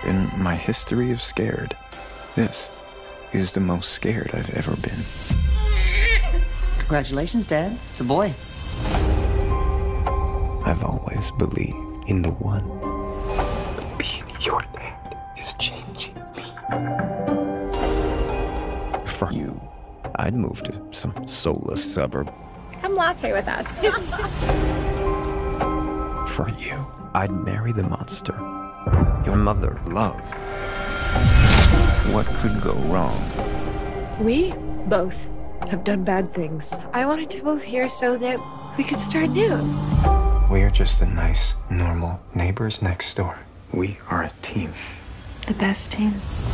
in my history of scared, this is the most scared I've ever been. Congratulations, Dad. It's a boy. I've always believed in the one. But being your dad is changing me. For you, I'd move to some soulless suburb. Come latte with us. For you, I'd marry the monster your mother loved. What could go wrong? We both have done bad things. I wanted to move here so that we could start new. We're just the nice, normal neighbors next door. We are a team. The best team.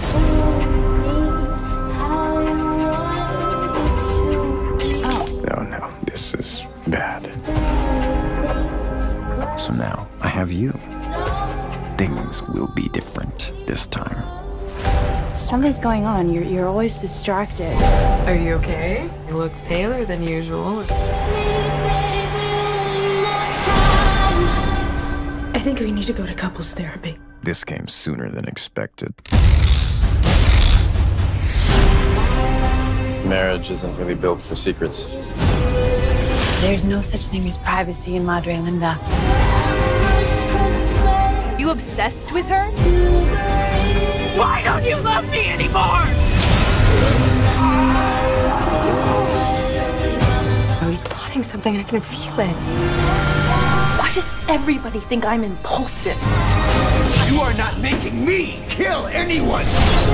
Oh no, this is bad. So now I have you. Things will be different this time. Something's going on. You're always distracted. Are you okay? You look paler than usual. I think we need to go to couples therapy. This came sooner than expected. Marriage isn't really built for secrets. There's no such thing as privacy in Madre Linda. You obsessed with her? Why don't you love me anymore? I was plotting something and I can feel it. Why does everybody think I'm impulsive? You are not making me kill anyone!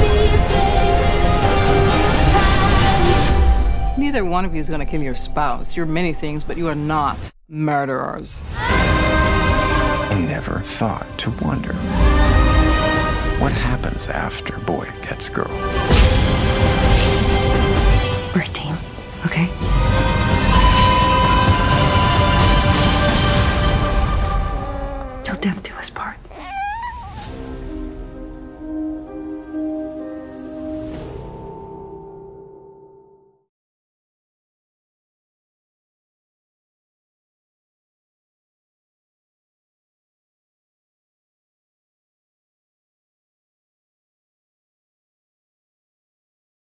Neither one of you is going to kill your spouse. You're many things, but you are not murderers. I never thought to wonder what happens after boy gets girl.